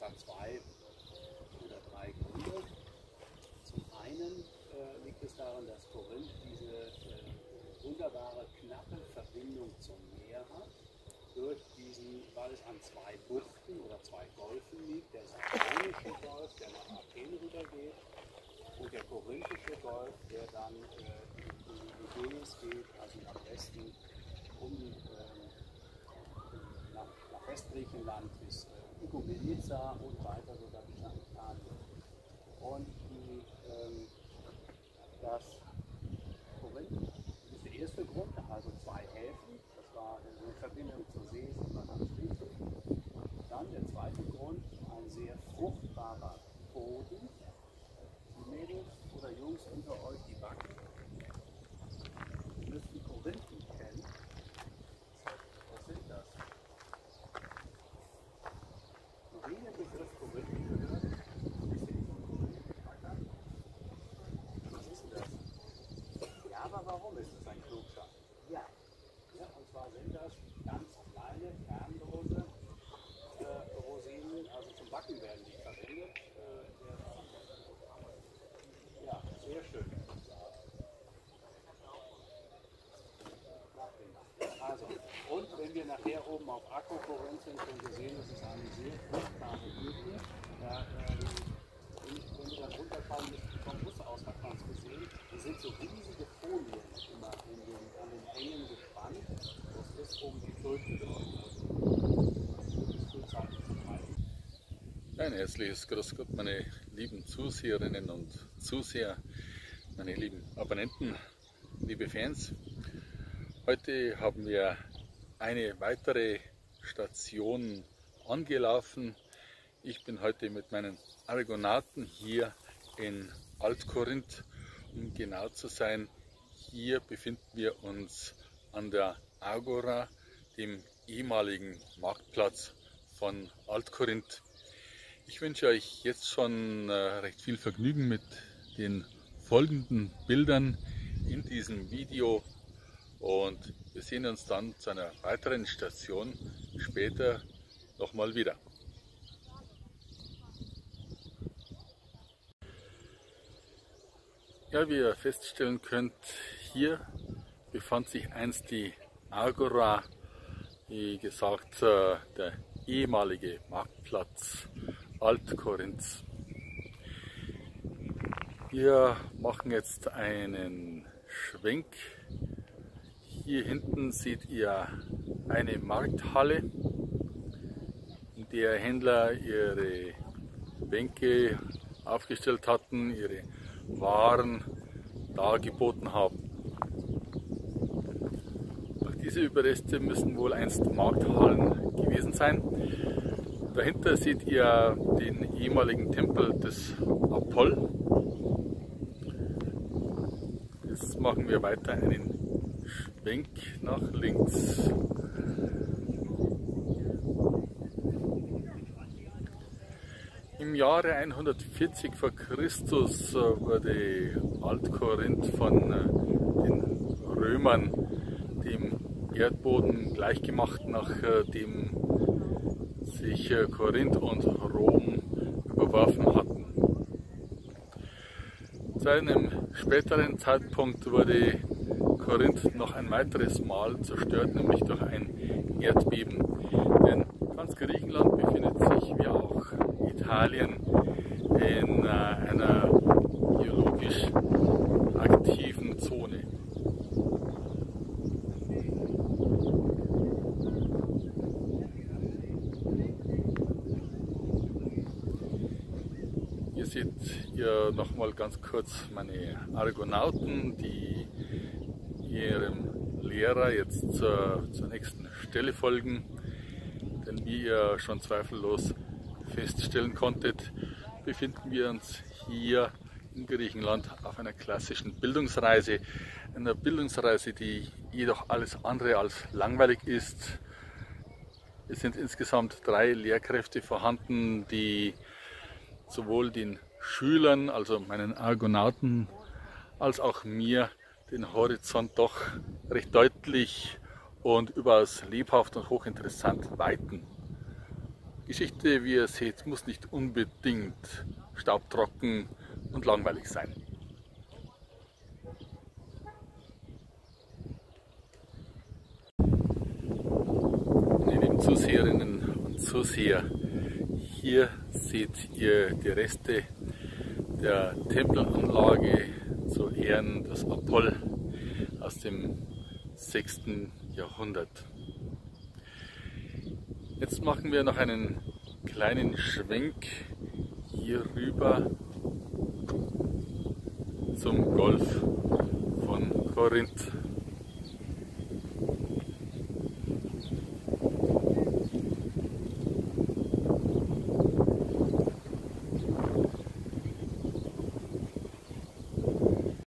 hat zwei oder drei Gründe. Zum einen liegt es daran, dass Korinth diese wunderbare, knappe Verbindung zum Meer hat, weil es an zwei Buchten oder zwei Golfen liegt, der Sardonische Golf, der nach Athen rübergeht, und der Korinthische Golf, der dann in die Ägäis geht, also nach Westen, nach Westgriechenland bis Igoumenitsa und weiter sogar bis nach Italien. Und das Korinth ist der erste Grund, also zwei Häfen, das war eine Verbindung zur See, das war ganz wichtig. Dann der zweite Grund, ein sehr fruchtbarer Boden. Die Mädels oder Jungs unter euch, die backen, müssten Korinthen kennen. Was sind das? Noch nie den Begriff Korinthen gehört? Was ist denn das? Ja, aber warum ist es ein Klugscheiß? Ja, und zwar sind das ganz kleine, kernlose Rosinen, also zum Backen werden die verwendet. Ja, sehr schön. Also, und wenn wir nachher oben auf Akko-Korinth sind, können wir sehen, das ist eine sehr fruchtbare Blüte. Wenn wir dann runterfahren vom Bus aus, hat man es gesehen. Es sind so riesige Folien immer an den Hängen gespannt. Das ist, um die Früchte Ein herzliches Grüß Gott, meine lieben Zuseherinnen und Zuseher, meine lieben Abonnenten, liebe Fans. Heute haben wir eine weitere Station angelaufen. Ich bin heute mit meinen Argonauten hier in Alt-Korinth. Um genau zu sein, hier befinden wir uns an der Agora, dem ehemaligen Marktplatz von Alt-Korinth. Ich wünsche euch jetzt schon recht viel Vergnügen mit den folgenden Bildern in diesem Video und wir sehen uns dann zu einer weiteren Station später nochmal wieder. Ja, wie ihr feststellen könnt, hier befand sich einst die Agora, wie gesagt, der ehemalige Marktplatz Alt-Korinths. Wir machen jetzt einen Schwenk. Hier hinten seht ihr eine Markthalle, in der Händler ihre Bänke aufgestellt hatten, ihre Waren dargeboten haben. Auch diese Überreste müssen wohl einst Markthallen gewesen sein. Dahinter seht ihr den ehemaligen Tempel des Apoll. Jetzt machen wir weiter einen Schwenk nach links. Im Jahre 140 vor Christus wurde Alt-Korinth von den Römern dem Erdboden gleichgemacht, nachdem sich Korinth und Rom überworfen hatten. Zu einem späteren Zeitpunkt wurde Korinth noch ein weiteres Mal zerstört, nämlich durch ein Erdbeben. Denn ganz Griechenland befindet sich wie auch Italien in einer geologisch aktiven Zone. Hier seht ihr nochmal ganz kurz meine Argonauten, die ihrem Lehrer jetzt zur nächsten Stelle folgen. Denn wie ihr schon zweifellos feststellen konntet, befinden wir uns hier in Griechenland auf einer klassischen Bildungsreise. Einer Bildungsreise, die jedoch alles andere als langweilig ist. Es sind insgesamt 3 Lehrkräfte vorhanden, die sowohl den Schülern, also meinen Argonauten, als auch mir den Horizont doch recht deutlich und überaus lebhaft und hochinteressant weiten. Geschichte, wie ihr seht, muss nicht unbedingt staubtrocken und langweilig sein. Meine lieben Zuseherinnen und Zuseher, hier seht ihr die Reste der Tempelanlage zu Ehren des Apoll aus dem 6. Jahrhundert. Jetzt machen wir noch einen kleinen Schwenk hier rüber zum Golf von Korinth.